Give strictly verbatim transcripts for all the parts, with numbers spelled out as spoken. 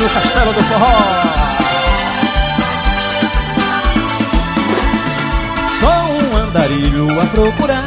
do Castelo do Forró. Sou um andarilho a procurar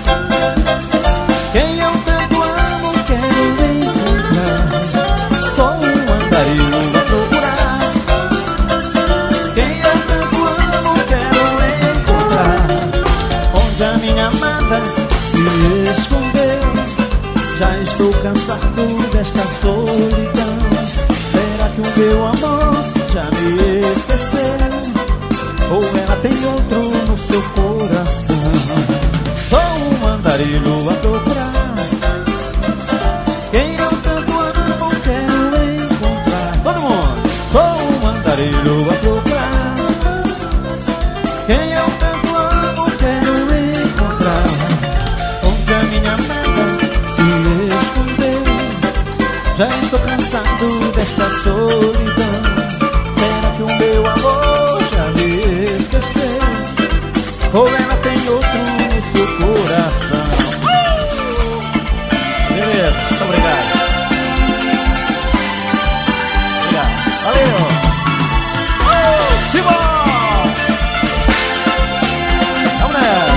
quem eu tanto amo, quero encontrar. Sou um andarilho a procurar quem eu tanto amo, quero encontrar. Onde a minha amada se escondeu, já estou cansado desta solidão. Será que o meu amor já me esqueceu? Ou ela tem outro no seu coração? Sou um andarilho a procurar quem eu tanto amo, quero encontrar. Todo mundo! Sou um andarilho a procurar quem eu tanto amo, quero encontrar. Onde a minha amada se escondeu, já estou cansado desta solidão. Será que o meu amor já me esqueceu? Ou ela tem outro no seu coração? Beleza, muito obrigado. Obrigado, valeu. Oh, Simão! Vamos nessa.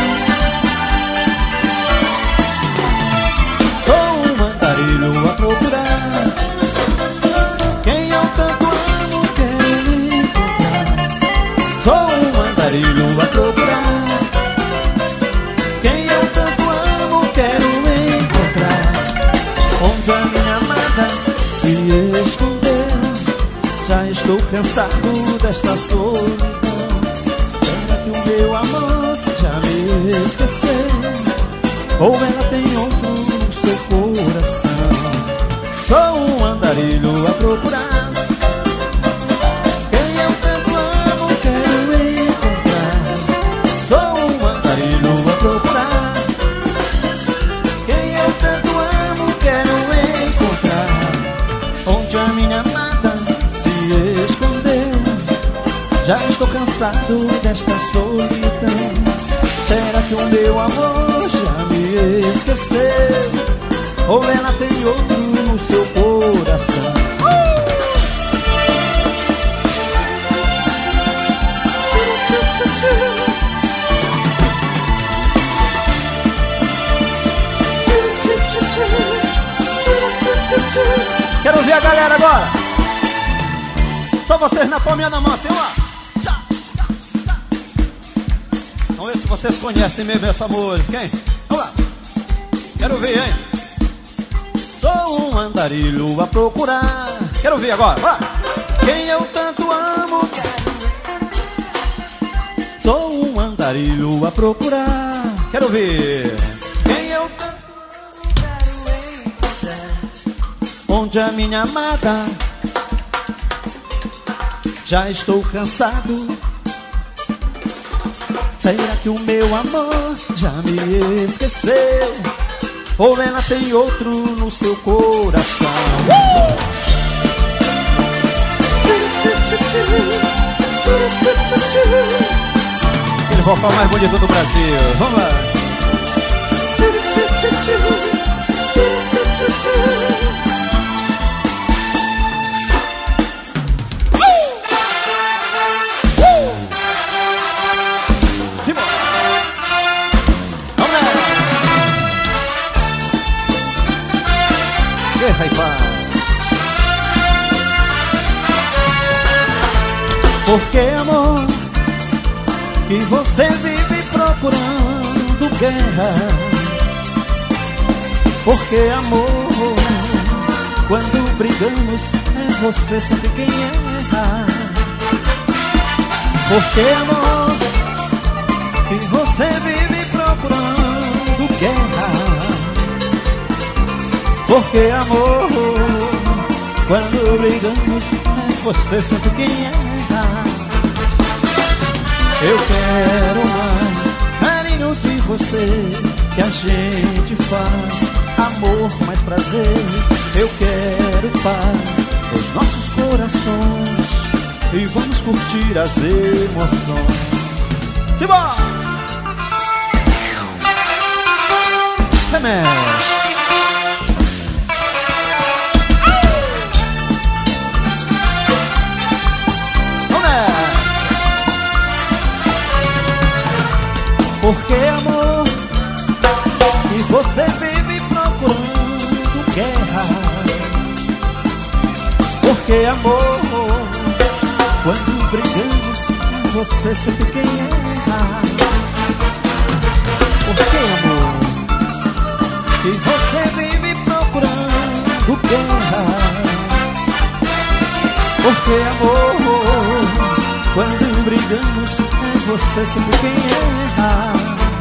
Sou um andarilho a procurar quem eu tanto amo, quero encontrar. Sou um andarilho a procurar quem eu tanto amo, quero encontrar. Onde a minha amada se escondeu, já estou cansado desta solidão. Será que o meu amor já me esqueceu? Ou ela tem outro no seu coração? Sou um andarilho a procurar quem eu tanto amo, quero encontrar. Sou um andarilho a procurar quem eu tanto amo, quero encontrar. Onde a minha amada se escondeu, já estou cansado desta solidão. Será que o meu amor já me esqueceu? Ou ela tem outro no seu coração? Quero ver a galera agora. Só vocês na palminha da mão, assim, ó. Vamos ver se vocês conhecem mesmo essa música, hein? Vamos lá. Quero ver, hein? Sou um andarilho a procurar. Quero ver agora, vai. Quem eu tanto amo, sou um andarilho a procurar. Quero ver. Quem eu tanto amo, quero encontrar. Onde a minha amada, já estou cansado. Será que o meu amor já me esqueceu? Ou ela tem outro no seu coração? Uh! Aquele vocal mais bonito do Brasil. Vamos lá. Porque amor, que você vive procurando guerra. Porque amor, quando brigamos é você sempre quem erra. Porque amor, que você vive procurando guerra. Porque amor, quando brigamos é você sempre quem erra. Eu quero mais carinho de você, que a gente faz amor, mais prazer. Eu quero paz nos nossos corações e vamos curtir as emoções. Simbora! Remexe! Porque amor, quando brigamos, você sempre quem erra. Porque amor, e você vem me procurando guerra. Porque amor, quando brigamos, é você sempre quem erra.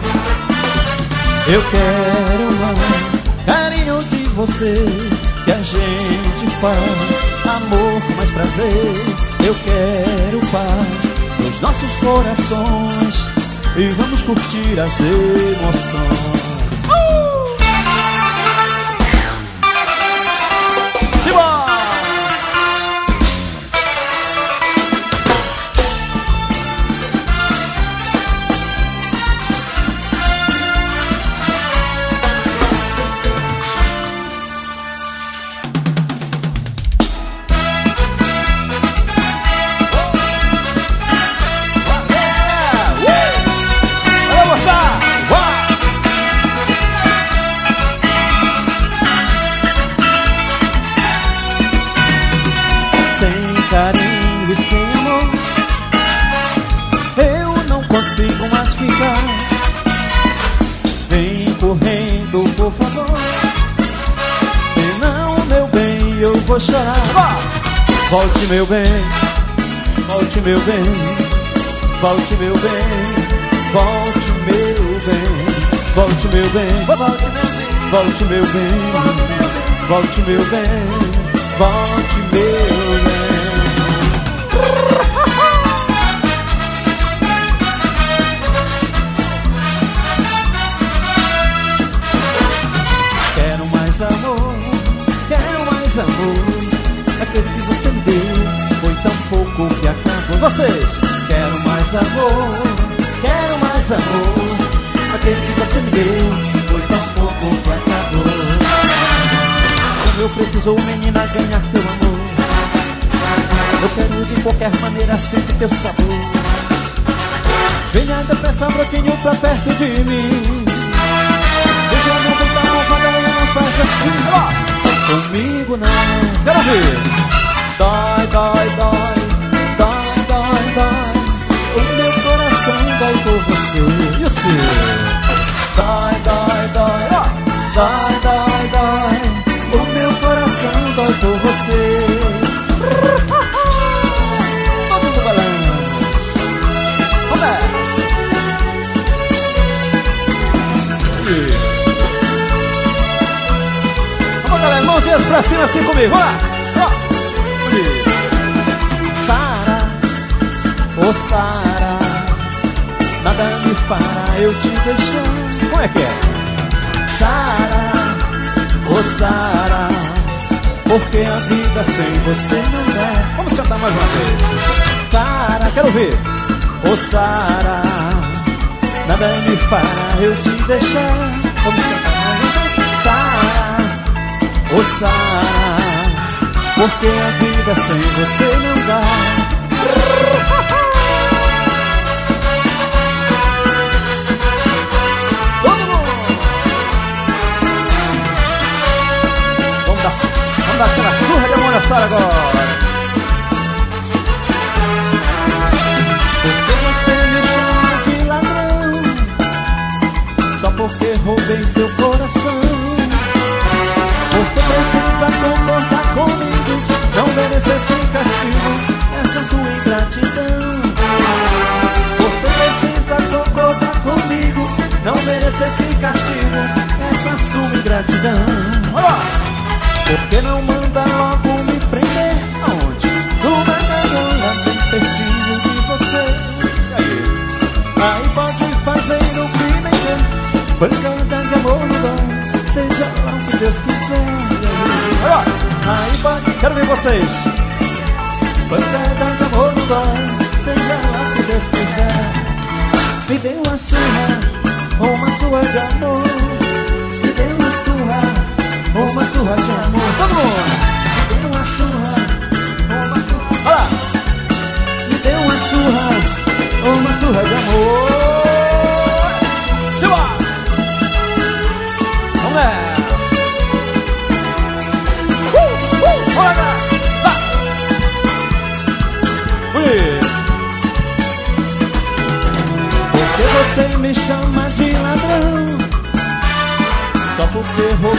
Eu quero mais carinho de você, que a gente faz amor com mais prazer. Eu quero paz nos nossos corações e vamos curtir as emoções. Carinho e sem amor, eu não consigo mais ficar. Vem correndo, por favor, senão, meu bem, eu vou chorar. Volte, meu bem, volte, meu bem, volte, meu bem, volte, meu bem, volte, meu bem, volte, meu bem, volte, meu bem, volte, meu bem. Quero mais amor, quero mais amor. Aquele que você me deu foi tão pouco que acabou. Vocês! Quero mais amor, quero mais amor. Aquele que você me deu foi tão pouco que acabou. Como eu preciso, menina, ganhar teu amor. Eu quero de qualquer maneira sentir teu sabor. Venha depressa, brotinho, pra perto de mim. Seja muito da malvada, não faz assim, ó. Comigo não, quero ver. Dói, dói, dói, dói, dói, dói. O meu coração dói por você. E o seu? Dói, dói, dói, ó. Dói, dói, dói. O meu coração dói por você. Vamos, galera, mãozinhas pra cima assim comigo, vamos lá. Sara, ô Sara, nada me fará eu te deixar. Como é que é? Sara, ô Sara, porque a vida sem você não dá. Vamos cantar mais uma vez. Sara, quero ouvir. Ô Sara, nada me fará eu te deixar. Vamos cantar mais uma vez. Sara, ô Sara, porque a vida sem você não dá. Todo mundo! Vamos dar, vamos dar aquela surra de amor na Sara agora. Porque você me chama de ladrão, só porque roubei seu coração. Você precisa concordar comigo, não merece esse castigo, essa sua ingratidão. Você precisa concordar comigo, não merece esse castigo, essa sua ingratidão. Olha! Por que não manda logo me prender? Aonde? Numa gaiola bem pertinho de você. Aí pode fazer o que bem quer, pancada de amor no dom, seja lá o que Deus quiser. Aí pode, quero ver vocês. Pancada de amor no dom, seja lá o que Deus quiser. Me dê uma surra, uma surra de amor. Me dê uma surra, uma surra de amor. Todo mundo! Me dê uma surra, uma surra. Olha lá! Me dê uma surra, uma surra de amor. Viva! Vamos nessa! Uh, uh, olha lá! Vai!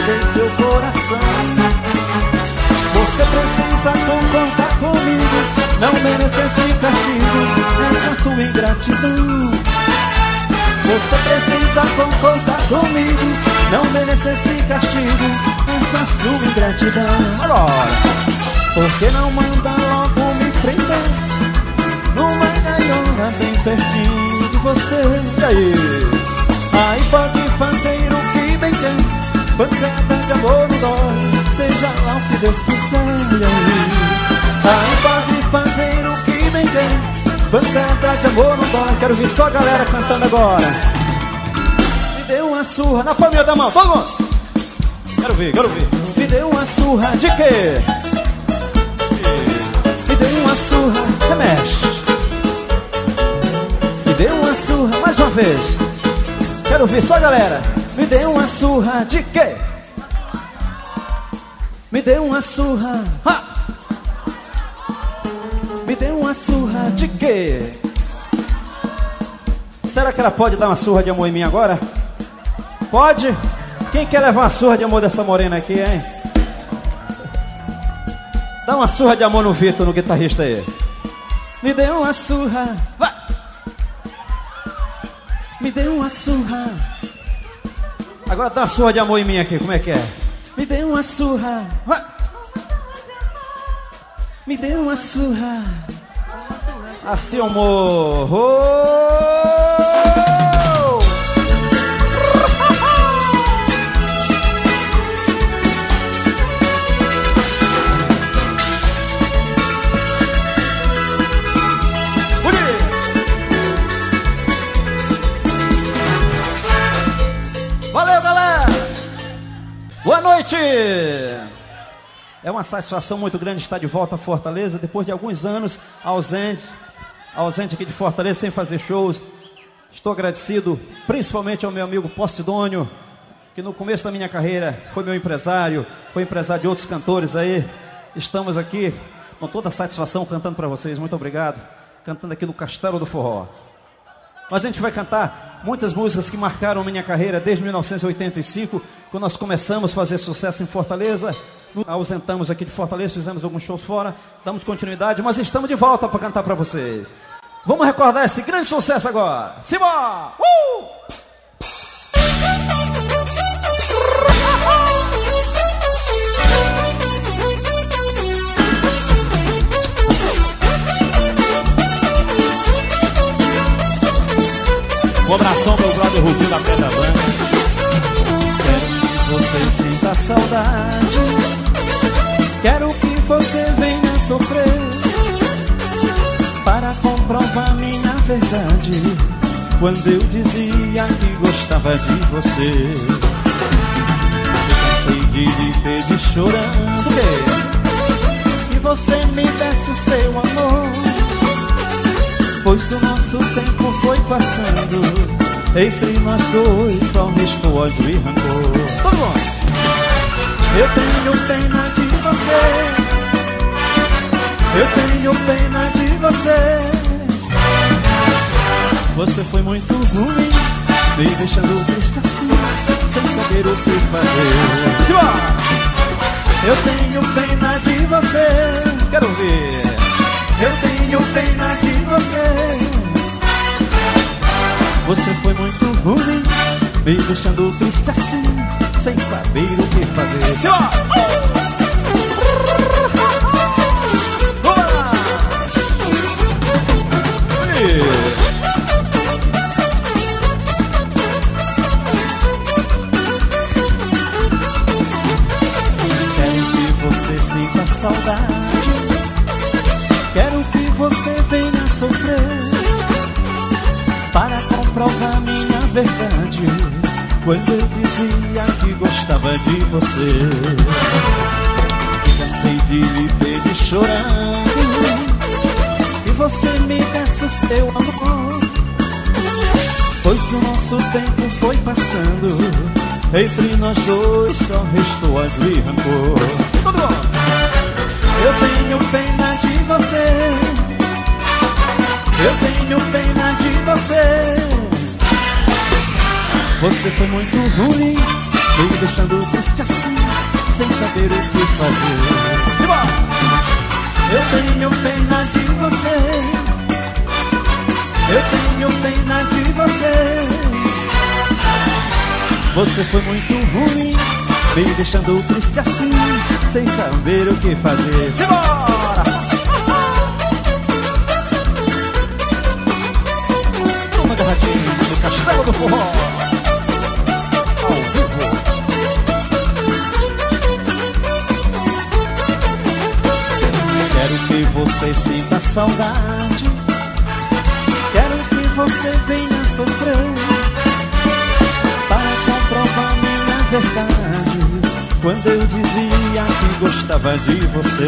dei seu coração. Você precisa concordar comigo, não merece esse castigo, essa sua ingratidão. Você precisa concordar comigo, não merece esse castigo, essa sua ingratidão. Agora, por que não manda logo me prender numa gaiola bem pertinho de você? e aí? Aí pode fazer o que bem quer, pancada de amor não dói, seja lá o que Deus quiser. E aí? Aí pode fazer o que bem quer, pancada de amor não dói. Quero ver só a galera cantando agora. Me deu uma surra na família da mão, todo mundo. Quero ver, quero ver. Me deu uma surra De quê? Me deu uma surra, Remexe. me deu uma surra mais uma vez. Quero ver só a galera. Me deu uma surra, De quê? me deu uma surra, Ha! me deu uma surra. De quê? Será que ela pode dar uma surra de amor em mim agora? Pode? Quem quer levar uma surra de amor dessa morena aqui, hein? Dá uma surra de amor no Vitor, no guitarrista aí. Me deu uma surra, Vai! me deu uma surra, Agora dá uma surra de amor em mim aqui, como é que é? me deu uma surra, Vai! me deu uma surra. Assim, amor. Oh! Valeu, galera! Boa noite! É uma satisfação muito grande estar de volta a Fortaleza, depois de alguns anos ausente, ausente aqui de Fortaleza, sem fazer shows. Estou agradecido principalmente ao meu amigo Posidônio, que no começo da minha carreira foi meu empresário, foi empresário de outros cantores aí. Estamos aqui com toda a satisfação cantando para vocês, muito obrigado. Cantando aqui no Castelo do Forró. Mas a gente vai cantar muitas músicas que marcaram minha carreira desde mil novecentos e oitenta e cinco, quando nós começamos a fazer sucesso em Fortaleza. Nos ausentamos aqui de Fortaleza, fizemos alguns shows fora, damos continuidade, mas estamos de volta para cantar para vocês. Vamos recordar esse grande sucesso agora. Simbora! Uh! Um abração, meu brother Rubinho da Pedra Branca. Quero que você sinta saudade, quero que você venha sofrer, para comprovar minha verdade, quando eu dizia que gostava de você. Eu cansei de lhe pedir chorando que você me desse o seu amor, pois o nosso tempo foi passando, entre nós dois só restou ódio e rancor. Todo mundo! Eu tenho pena de você, eu tenho pena de você. Você foi muito ruim, me deixando triste assim, sem saber o que fazer. Simbora! Eu tenho pena de você, Quero ver! eu tenho pena de você. Você foi muito ruim, me deixando triste assim, sem saber o que fazer. Simbora! Quero que você sinta saudade, quero que você venha sofrer, para comprovar minha verdade, quando eu dizia que gostava de você. Cansei de lhe pedir chorando que você me desse o seu amor, pois o nosso tempo foi passando, entre nós dois só restou ódio e rancor. Todo mundo! Eu tenho pena de você, eu tenho pena de você. Você foi muito ruim, vem me deixando triste assim, sem saber o que fazer. Eu tenho pena de você, eu tenho pena de você. Você foi muito ruim, vem me deixando triste assim, sem saber o que fazer. Simbora! Uma garrafinha do Castelo do Forró, ao vivo. Quero que você sinta saudade, quero que você venha sofrer, para comprovar minha verdade, quando eu dizia que gostava de você.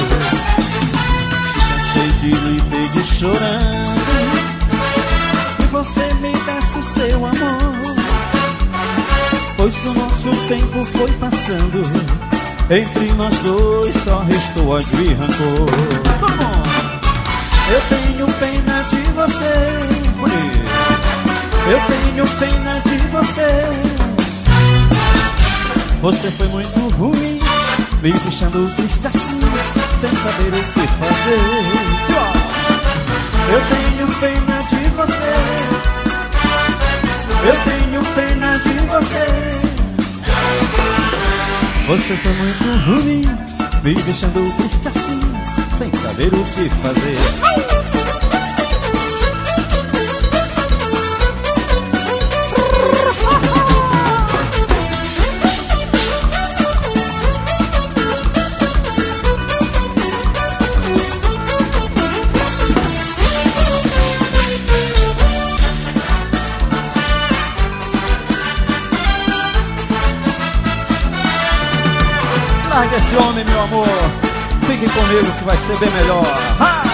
Cansei de lhe pedir chorando, que você me desse o seu amor, pois o nosso tempo foi passando, entre nós dois só restou ódio e rancor. Eu tenho pena de você, eu tenho pena de você. Você foi muito ruim, me deixando triste assim, sem saber o que fazer. Eu tenho pena de você, eu tenho pena de você. Você foi muito ruim, me deixando triste assim, sem saber o que fazer. Larga esse homem, meu amor, fique comigo que vai ser bem melhor. Ah!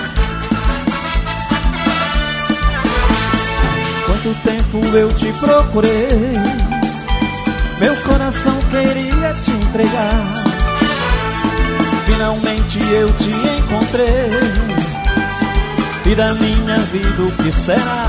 Quanto tempo eu te procurei, meu coração queria te entregar, finalmente eu te encontrei, e da minha vida o que será?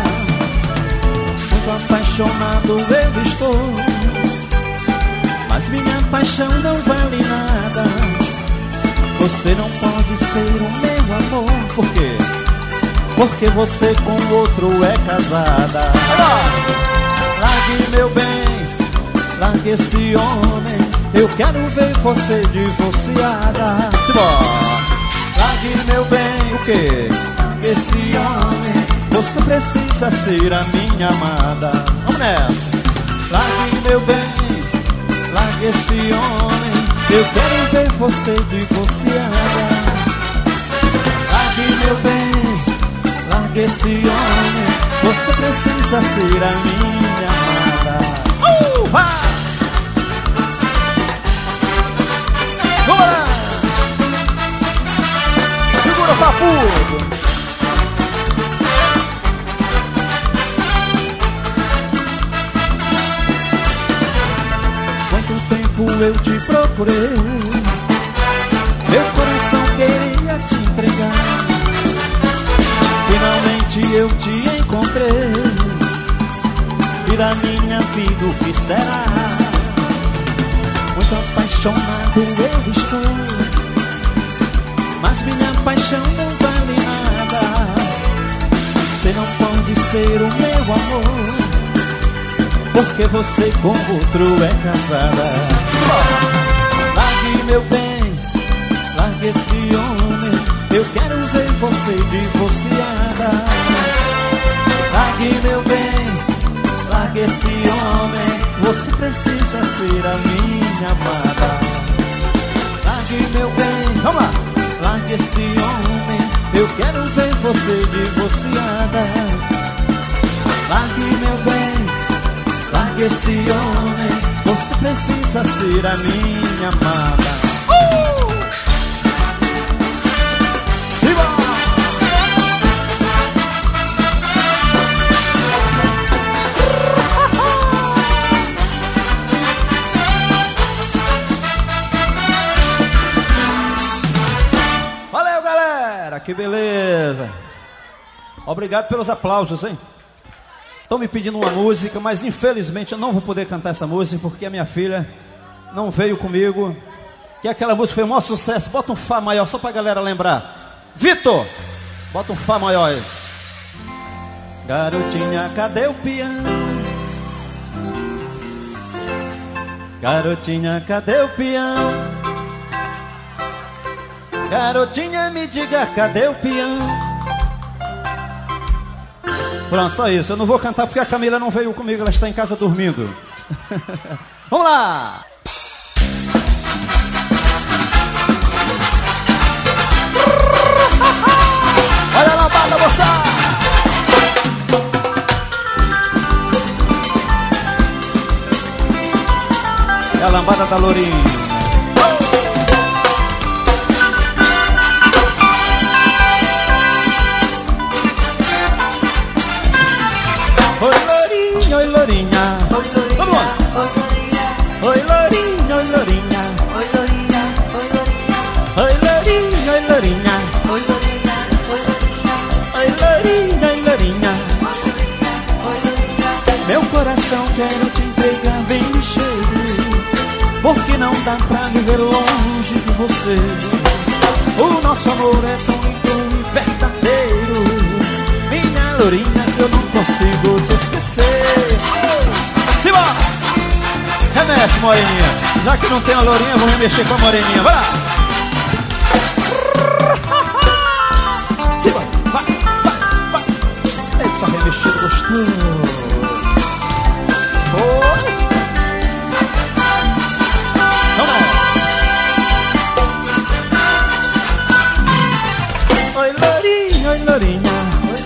Muito apaixonado eu estou, mas minha paixão não vale nada. Você não pode ser o meu amor. Por quê? Porque você com outro é casada. Largue meu bem, largue esse homem, eu quero ver você divorciada. Simbora! Largue meu bem, o quê? Largue esse homem, você precisa ser a minha amada. Vamos nessa! Largue meu bem, largue esse homem, eu quero ver você divorciada. Largue meu bem, largue esse homem, você precisa ser a minha amada. Uh, vai! Vamos lá! Segura, papudo! Eu te procurei, meu coração queria te entregar, finalmente eu te encontrei, e da minha vida o que será? Muito apaixonado eu estou, mas minha paixão não vale nada. Você não pode ser o meu amor, porque você com outro é casada. Largue meu bem, largue esse homem, eu quero ver você divorciada. Largue meu bem, largue esse homem, você precisa ser a minha amada. Largue meu bem, vamos lá! Largue esse homem, eu quero ver você divorciada. Largue meu bem, largue esse homem, você precisa ser a minha amada. Uh! Viva! Valeu, galera! Que beleza! Obrigado pelos aplausos, hein? estão me pedindo uma música, mas infelizmente eu não vou poder cantar essa música porque a minha filha não veio comigo. Que aquela música foi o maior sucesso. Bota um Fá maior só pra galera lembrar. Vitor, bota um Fá maior aí. Garotinha, cadê o piano? Garotinha, cadê o piano? Garotinha, me diga, cadê o piano? Pronto, só isso. Eu não vou cantar porque a Camila não veio comigo, ela está em casa dormindo. Vamos lá! Olha a lambada, moçada! É a lambada da Lourinha. Oi, Lourinha, oi, Lourinha. Vamos lá! Oi, Lourinha, oi, Lourinha. Oi, Lourinha, oi, Lourinha. Oi, Lourinha, oi, Lourinha. Oi, Lourinha, oi, Lourinha. Meu coração quero te entregar bem cheio, porque não dá pra viver longe de você. O nosso amor é tão lindo e verdadeiro, minha Lourinha, que eu não consigo te esquecer. Simbora! Remexe, moreninha. Já que não tem a Lourinha, eu vou me mexer com a moreninha. Vai lá! Simbora! Vai, vai, vai! Eita, remexido gostoso! Foi! Vamos nessa! Oi, Lourinha, oi, Lourinha.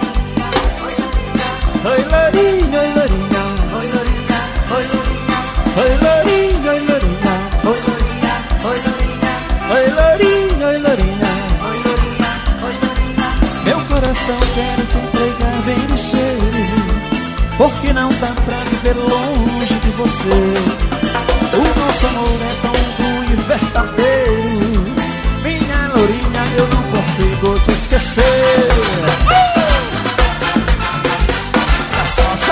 Oi, Lourinha, oi, Lourinha. Oi, Lourinha, oi, Lourinha. Oi, Lourinha, oi, Lourinha. Oi, Lourinha, oi, Lourinha. Oi, Lourinha, oi, Lourinha. Oi, Lourinha, oi, Lourinha. Meu coração quero te entregar bem cheio, porque não dá pra viver longe de você. O nosso amor é tão bom e verdadeiro, minha Lourinha, eu não consigo te esquecer. A salsa.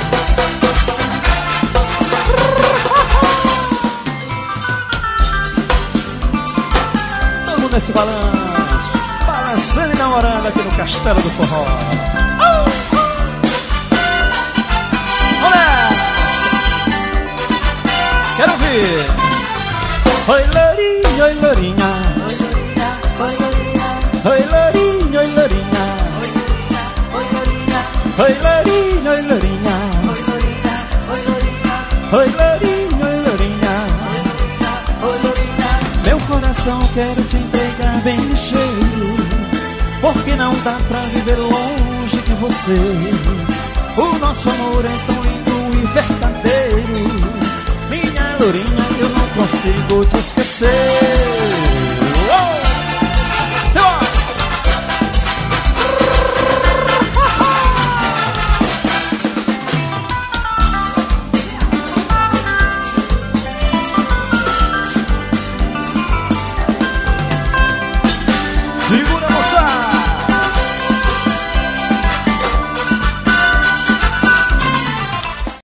Todo mundo nesse balanço, balançando e namorando aqui no Castelo do Forró. Quero ouvir. Oi, Lourinha, oi, Lourinha. Oi, Lourinha, oi, Lourinha. Oi, Lourinha, oi, Lourinha. Oi, Lourinha, oi, Lourinha. Oi, Lourinha, oi, Lourinha. Oi, Lourinha, oi, Lourinha. Oi, Lourinha. Meu coração quero te entregar bem cheio, porque não dá pra viver longe de você. O nosso amor é tão lindo e verdadeiro, Lourinha, eu não consigo te esquecer.